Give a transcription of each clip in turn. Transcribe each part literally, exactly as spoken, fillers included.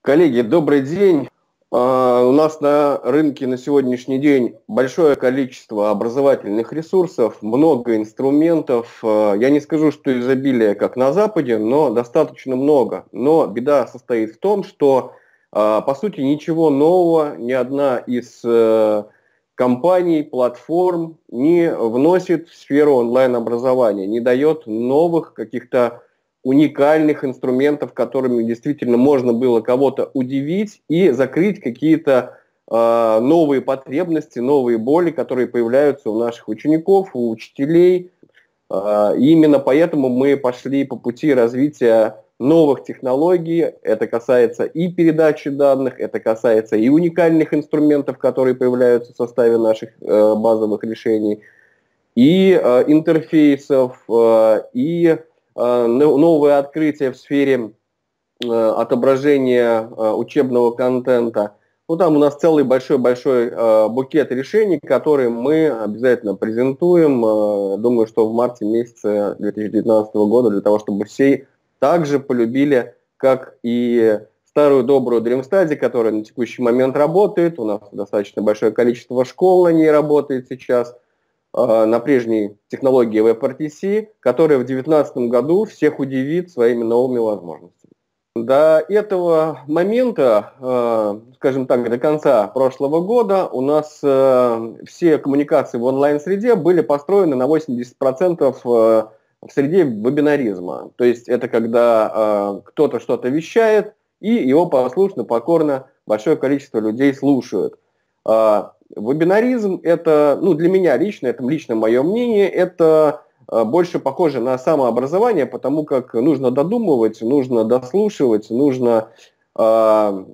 Коллеги, добрый день. А, У нас на рынке на сегодняшний день большое количество образовательных ресурсов, много инструментов. А, Я не скажу, что изобилие как на Западе, но достаточно много. Но беда состоит в том, что, а, по сути, ничего нового ни одна из э, компаний, платформ не вносит в сферу онлайн-образования, не дает новых каких-то уникальных инструментов, которыми действительно можно было кого-то удивить и закрыть какие-то э, новые потребности, новые боли, которые появляются у наших учеников, у учителей. Э, и именно поэтому мы пошли по пути развития новых технологий. Это касается и передачи данных, это касается и уникальных инструментов, которые появляются в составе наших э, базовых решений, и э, интерфейсов, э, и э, новые открытия в сфере э, отображения э, учебного контента. Ну, там у нас целый большой-большой э, букет решений, которые мы обязательно презентуем. Э, думаю, что в марте месяце две тысячи девятнадцатого года, для того, чтобы все также полюбили, как и старую добрую DreamStudy, которая на текущий момент работает. У нас достаточно большое количество школ на ней работает сейчас, на прежней технологии WebRTC, которая в две тысячи девятнадцатом году всех удивит своими новыми возможностями. До этого момента, скажем так, до конца прошлого года у нас все коммуникации в онлайн-среде были построены на восемьдесят процентов в среде вебинаризма. То есть это когда кто-то что-то вещает, и его послушно, покорно большое количество людей слушают. Вебинаризм – это, ну, для меня лично, это лично мое мнение, это больше похоже на самообразование, потому как нужно додумывать, нужно дослушивать, нужно э,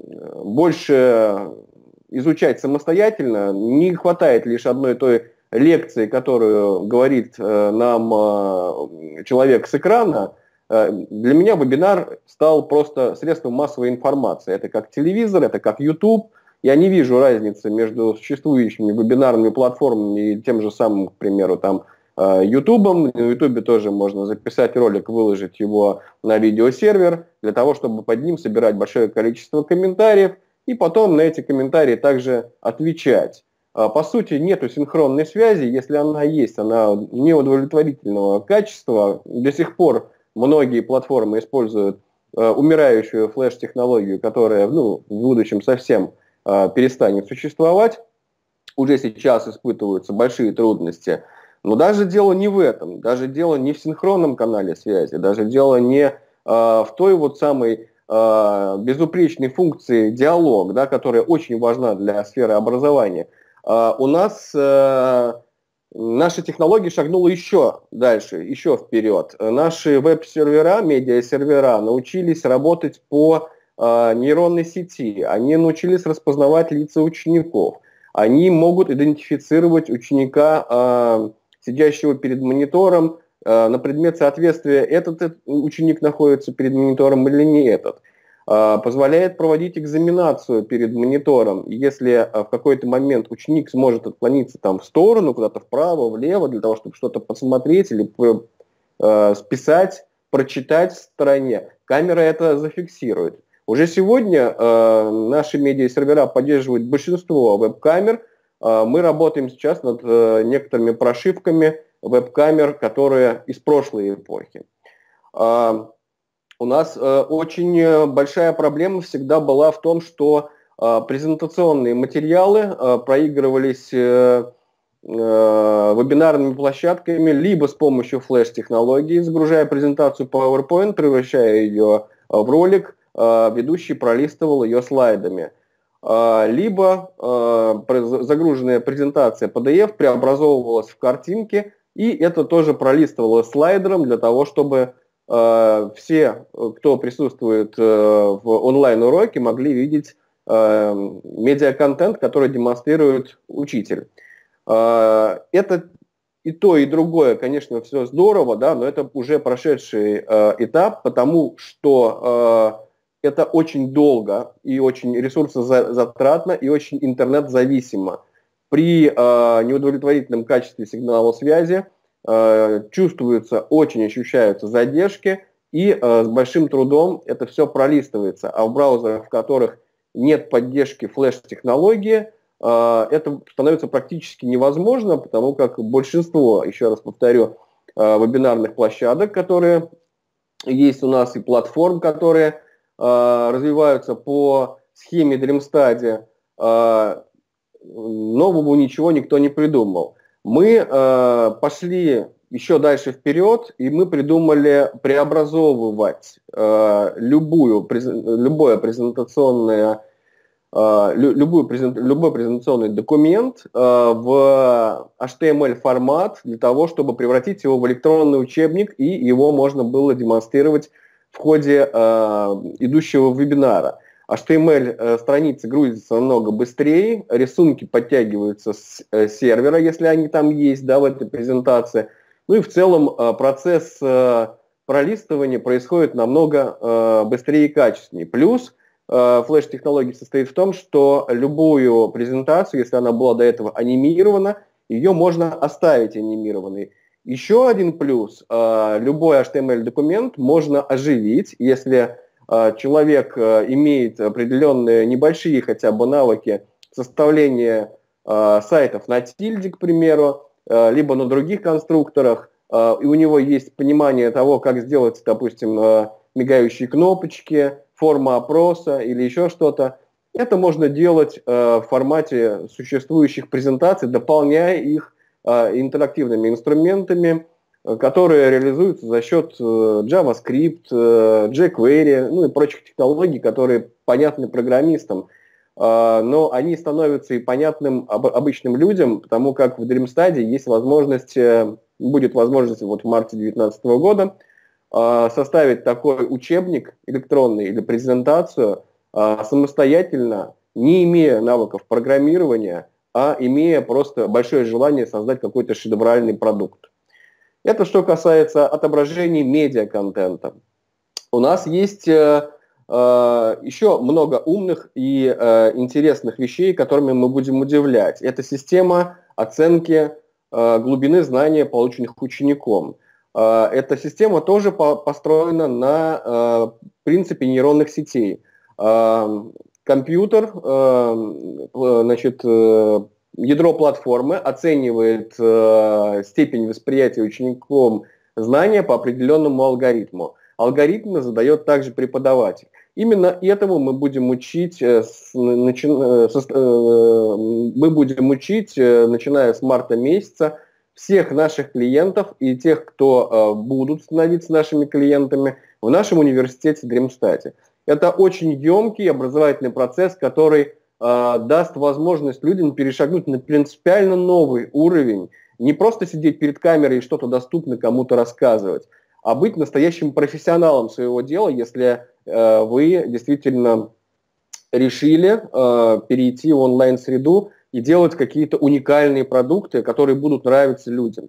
больше изучать самостоятельно. Не хватает лишь одной той лекции, которую говорит э, нам э, человек с экрана. Э, для меня вебинар стал просто средством массовой информации. Это как телевизор, это как YouTube. Я не вижу разницы между существующими вебинарными платформами и тем же самым, к примеру, там, Ютубом. На Ютубе тоже можно записать ролик, выложить его на видеосервер, для того, чтобы под ним собирать большое количество комментариев, и потом на эти комментарии также отвечать. По сути, нету синхронной связи. Если она есть, она неудовлетворительного качества. До сих пор многие платформы используют умирающую флеш-технологию, которая, ну, в будущем совсем перестанет существовать. Уже сейчас испытываются большие трудности. Но даже дело не в этом, даже дело не в синхронном канале связи, даже дело не э, в той вот самой э, безупречной функции диалог, да, которая очень важна для сферы образования. Э, у нас э, наши технологии шагнули еще дальше, еще вперед. Наши веб-сервера, медиа-сервера научились работать по э, нейронной сети, они научились распознавать лица учеников, они могут идентифицировать ученика, э, сидящего перед монитором, э, на предмет соответствия, этот, этот ученик находится перед монитором или не этот. Э, позволяет проводить экзаменацию перед монитором. Если э, в какой-то момент ученик сможет отклониться там в сторону, куда-то вправо, влево, для того, чтобы что-то посмотреть или э, списать, прочитать в стороне, камера это зафиксирует. Уже сегодня э, наши медиа-сервера поддерживают большинство веб-камер. Мы работаем сейчас над э, некоторыми прошивками веб-камер, которые из прошлой эпохи. Э, у нас э, очень большая проблема всегда была в том, что э, презентационные материалы э, проигрывались э, э, вебинарными площадками либо с помощью флеш-технологий, загружая презентацию PowerPoint, превращая ее в ролик, э, ведущий пролистывал ее слайдами. Либо э, загруженная презентация пи ди эф преобразовывалась в картинки, и это тоже пролистывалось слайдером для того, чтобы э, все, кто присутствует э, в онлайн-уроке, могли видеть э, медиаконтент, который демонстрирует учитель. Э, это и то, и другое, конечно, все здорово, да, но это уже прошедший э, этап, потому что э, это очень долго и очень ресурсозатратно и очень интернет-зависимо. При э, неудовлетворительном качестве сигнала связи э, чувствуются, очень ощущаются задержки, и с большим трудом это все пролистывается. А в браузерах, в которых нет поддержки флеш-технологии, это становится практически невозможно, потому как большинство, еще раз повторю, вебинарных площадок, которые есть у нас, и платформ, которые развиваются по схеме DreamStudy, нового ничего никто не придумал. Мы пошли еще дальше вперед, и мы придумали преобразовывать любую, любое презентационное Любой, презент, любой презентационный документ э, в эйч ти эм эль-формат для того, чтобы превратить его в электронный учебник, и его можно было демонстрировать в ходе э, идущего вебинара. эйч ти эм эль-страницы грузятся намного быстрее, рисунки подтягиваются с э, сервера, если они там есть, да, в этой презентации. Ну и в целом э, процесс э, пролистывания происходит намного э, быстрее и качественнее. Плюс флеш-технология состоит в том, что любую презентацию, если она была до этого анимирована, ее можно оставить анимированной. Еще один плюс, любой эйч ти эм эль-документ можно оживить, если человек имеет определенные небольшие хотя бы навыки составления сайтов на тильде, к примеру, либо на других конструкторах, и у него есть понимание того, как сделать, допустим, мигающие кнопочки, форма опроса или еще что-то. Это можно делать э, в формате существующих презентаций, дополняя их э, интерактивными инструментами, э, которые реализуются за счет э, JavaScript, э, jQuery, ну и прочих технологий, которые понятны программистам. Э, но они становятся и понятным об, обычным людям, потому как в DreamStudy есть возможность, э, будет возможность вот в марте две тысячи девятнадцатого года составить такой учебник электронный или презентацию самостоятельно, не имея навыков программирования, а имея просто большое желание создать какой-то шедевральный продукт. Это что касается отображений медиа-контента. У нас есть э, э, еще много умных и э, интересных вещей, которыми мы будем удивлять. Это система оценки э, глубины знания, полученных учеником. Эта система тоже построена на принципе нейронных сетей. Компьютер, значит, ядро платформы оценивает степень восприятия учеником знания по определенному алгоритму. Алгоритмы задает также преподаватель. Именно этому мы будем учить, мы будем учить, начиная с марта месяца, всех наших клиентов и тех, кто э, будут становиться нашими клиентами в нашем университете DreamStudy. Это очень емкий образовательный процесс, который э, даст возможность людям перешагнуть на принципиально новый уровень, не просто сидеть перед камерой и что-то доступно кому-то рассказывать, а быть настоящим профессионалом своего дела, если э, вы действительно решили э, перейти в онлайн-среду и делать какие-то уникальные продукты, которые будут нравиться людям.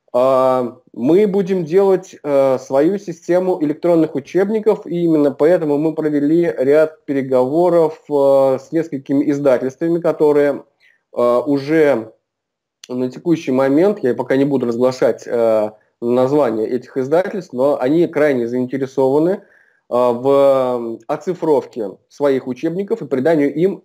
Мы будем делать свою систему электронных учебников, и именно поэтому мы провели ряд переговоров с несколькими издательствами, которые уже на текущий момент, я пока не буду разглашать названия этих издательств, но они крайне заинтересованы в оцифровке своих учебников и приданию им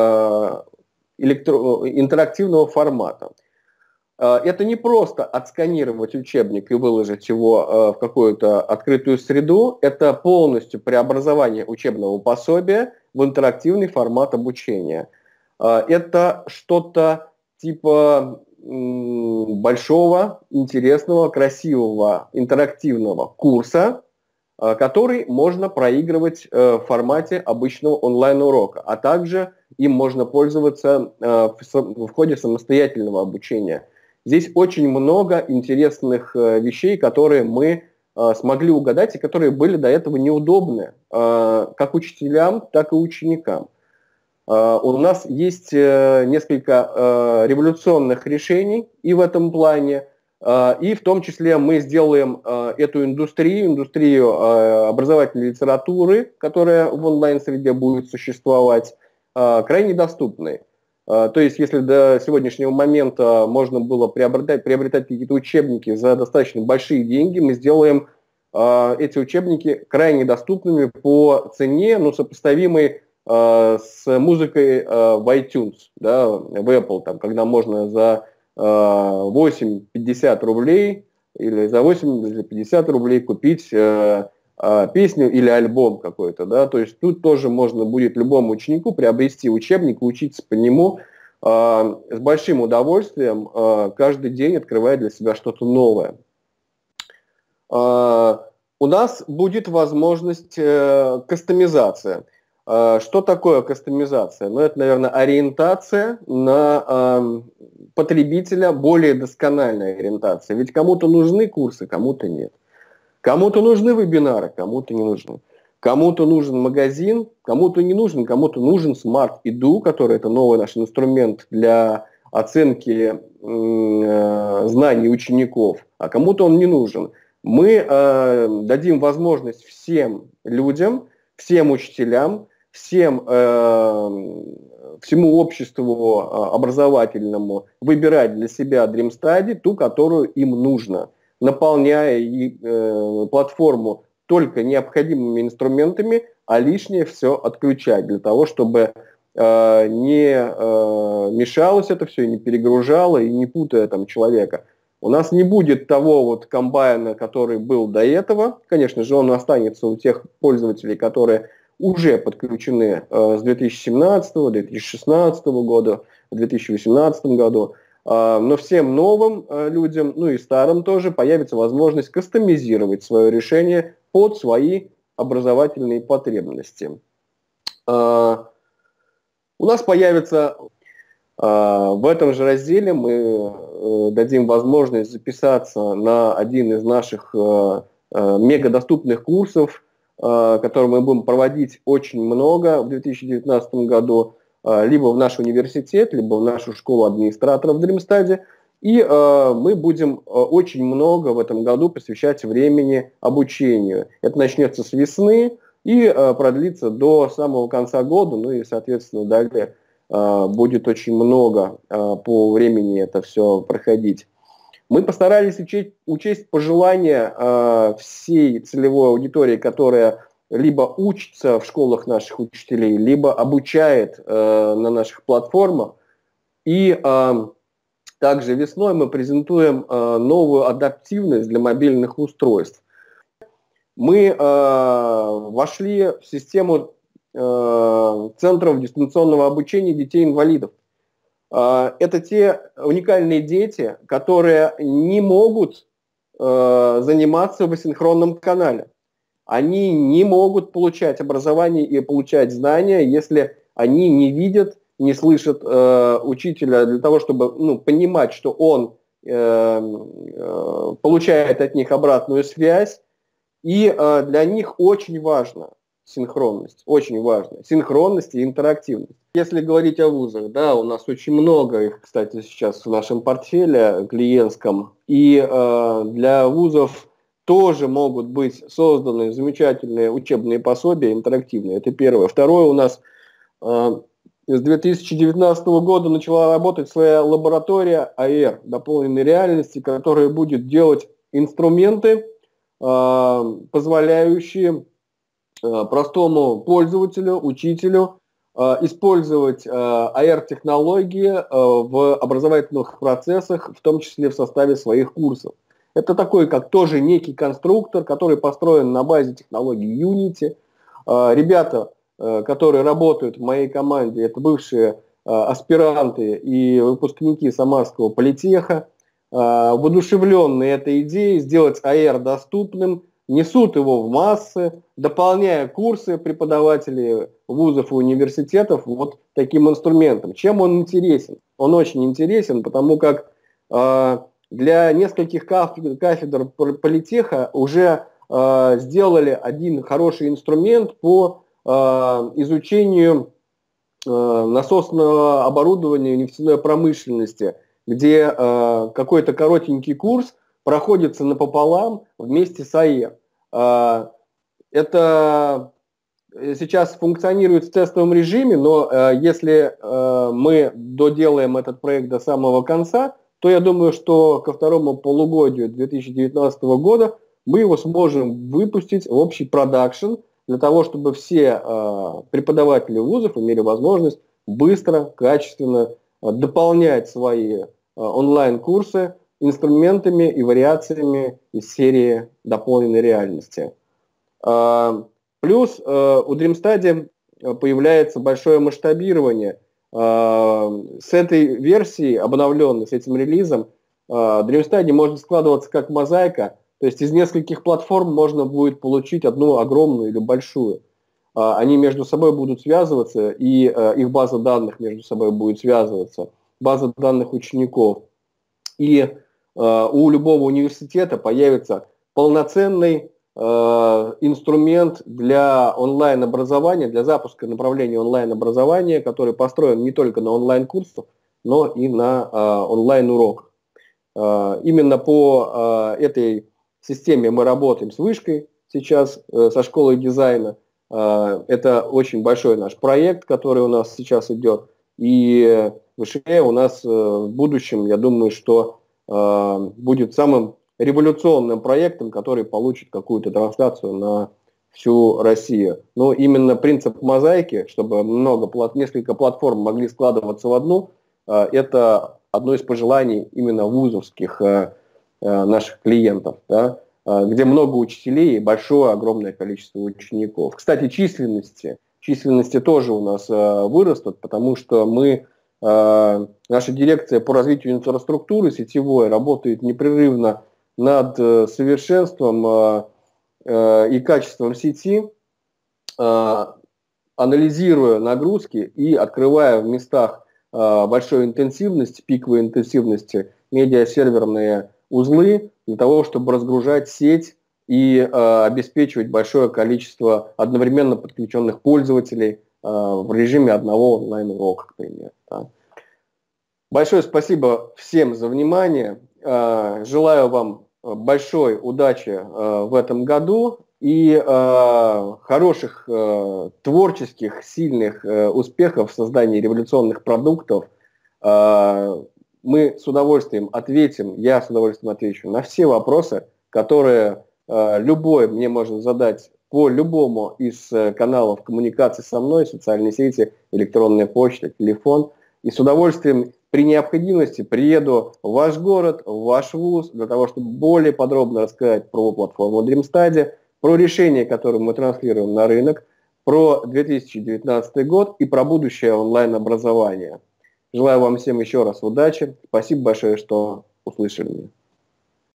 электро- интерактивного формата. Это не просто отсканировать учебник и выложить его в какую-то открытую среду, это полностью преобразование учебного пособия в интерактивный формат обучения. Это что-то типа большого, интересного, красивого, интерактивного курса, который можно проигрывать в формате обычного онлайн-урока, а также им можно пользоваться в ходе самостоятельного обучения. Здесь очень много интересных вещей, которые мы смогли угадать и которые были до этого неудобны как учителям, так и ученикам. У нас есть несколько революционных решений и в этом плане, и в том числе мы сделаем эту индустрию, индустрию образовательной литературы, которая в онлайн-среде будет существовать, крайне доступной. То есть, если до сегодняшнего момента можно было приобретать, приобретать какие-то учебники за достаточно большие деньги, мы сделаем э, эти учебники крайне доступными по цене, ну, сопоставимой э, с музыкой э, в iTunes, да, в Apple, там, когда можно за э, восемь-пятьдесят рублей или за восемьдесят рублей купить э, э, песню или альбом какой-то, да, то есть тут тоже можно будет любому ученику приобрести учебник, учиться по нему э, с большим удовольствием, э, каждый день открывая для себя что-то новое. Э, у нас будет возможность э, кастомизация. Э, что такое кастомизация? Ну, это, наверное, ориентация на э, потребителя, более доскональная ориентация. Ведь кому-то нужны курсы, кому-то нет. Кому-то нужны вебинары, кому-то не нужны. Кому-то нужен магазин, кому-то не нужен, кому-то нужен Smart Edu, который это новый наш инструмент для оценки э, знаний учеников, а кому-то он не нужен. Мы э, дадим возможность всем людям, всем учителям, всем, э, всему обществу э, образовательному выбирать для себя Dream Study ту, которую им нужно, наполняя э, платформу только необходимыми инструментами, а лишнее все отключать, для того, чтобы э, не э, мешалось это все, не перегружало и не путая там человека. У нас не будет того вот комбайна, который был до этого. Конечно же, он останется у тех пользователей, которые уже подключены э, с две тысячи семнадцатого, две тысячи шестнадцатого года, в две тысячи восемнадцатом году. Э, но всем новым э, людям, ну и старым тоже, появится возможность кастомизировать свое решение под свои образовательные потребности. Э, у нас появится... В этом же разделе мы дадим возможность записаться на один из наших мегадоступных курсов, которые мы будем проводить очень много в две тысячи девятнадцатом году, либо в наш университет, либо в нашу школу администраторов Dream Study. И мы будем очень много в этом году посвящать времени обучению. Это начнется с весны и продлится до самого конца года, ну и, соответственно, далее будет очень много по времени это все проходить. Мы постарались учесть, учесть пожелания всей целевой аудитории, которая либо учится в школах наших учителей, либо обучает на наших платформах. И также весной мы презентуем новую адаптивность для мобильных устройств. Мы вошли в систему центров дистанционного обучения детей-инвалидов. Это те уникальные дети, которые не могут заниматься в асинхронном канале. Они не могут получать образование и получать знания, если они не видят, не слышат учителя для того, чтобы ну, понимать, что он получает от них обратную связь. И для них очень важно синхронность, очень важно. Синхронность и интерактивность. Если говорить о вузах, да, у нас очень много их, кстати, сейчас в нашем портфеле клиентском. И э, для вузов тоже могут быть созданы замечательные учебные пособия интерактивные. Это первое. Второе, у нас э, с две тысячи девятнадцатого года начала работать своя лаборатория эй ар, дополненной реальности, которая будет делать инструменты, э, позволяющие простому пользователю, учителю э, использовать э, эй ар-технологии э, в образовательных процессах, в том числе в составе своих курсов. Это такой, как тоже некий конструктор, который построен на базе технологии Unity. Э, ребята, э, которые работают в моей команде, это бывшие э, аспиранты и выпускники Самарского политеха, э, воодушевленные этой идеей сделать эй ар доступным, несут его в массы, дополняя курсы преподавателей вузов и университетов вот таким инструментом. Чем он интересен? Он очень интересен, потому как э, для нескольких кафедр, кафедр политеха уже э, сделали один хороший инструмент по э, изучению э, насосного оборудования нефтяной промышленности, где э, какой-то коротенький курс проходится напополам вместе с эй ар. Это сейчас функционирует в тестовом режиме, но если мы доделаем этот проект до самого конца, то я думаю, что ко второму полугодию две тысячи девятнадцатого года мы его сможем выпустить в общий продакшн для того, чтобы все э, преподаватели вузов имели возможность быстро, качественно э, дополнять свои э, онлайн-курсы инструментами и вариациями из серии дополненной реальности. Э, плюс э, у DreamStudy появляется большое масштабирование. Э, с этой версией обновленной, с этим релизом, э, DreamStudy может складываться как мозаика. То есть из нескольких платформ можно будет получить одну огромную или большую. Они между собой будут связываться, и их база данных между собой будет связываться, база данных учеников. И у любого университета появится полноценный инструмент для онлайн-образования, для запуска направления онлайн-образования, который построен не только на онлайн-курсах, но и на онлайн-уроках. Именно по этой системе мы работаем с Вышкой сейчас, со школой дизайна. Это очень большой наш проект, который у нас сейчас идет. И ВШЭ у нас в будущем, я думаю, что будет самым революционным проектом, который получит какую-то трансляцию на всю Россию. Но именно принцип мозаики, чтобы много, несколько платформ могли складываться в одну, это одно из пожеланий именно вузовских наших клиентов, да, где много учителей и большое, огромное количество учеников. Кстати, численности, численности тоже у нас вырастут, потому что мы, наша дирекция по развитию инфраструктуры сетевой работает непрерывно над совершенством и качеством сети, анализируя нагрузки и открывая в местах большой интенсивности, пиковой интенсивности медиасерверные узлы для того, чтобы разгружать сеть и э, обеспечивать большое количество одновременно подключенных пользователей э, в режиме одного онлайн-урока, к примеру. Да. Большое спасибо всем за внимание. Э, желаю вам большой удачи э, в этом году и э, хороших э, творческих, сильных э, успехов в создании революционных продуктов. Э, Мы с удовольствием ответим, я с удовольствием отвечу на все вопросы, которые э, любой мне можно задать по любому из э, каналов коммуникации со мной, социальные сети, электронная почта, телефон. И с удовольствием при необходимости приеду в ваш город, в ваш вуз, для того, чтобы более подробно рассказать про платформу DreamStudy, про решения, которые мы транслируем на рынок, про две тысячи девятнадцатый год и про будущее онлайн-образования. Желаю вам всем еще раз удачи. Спасибо большое, что услышали меня.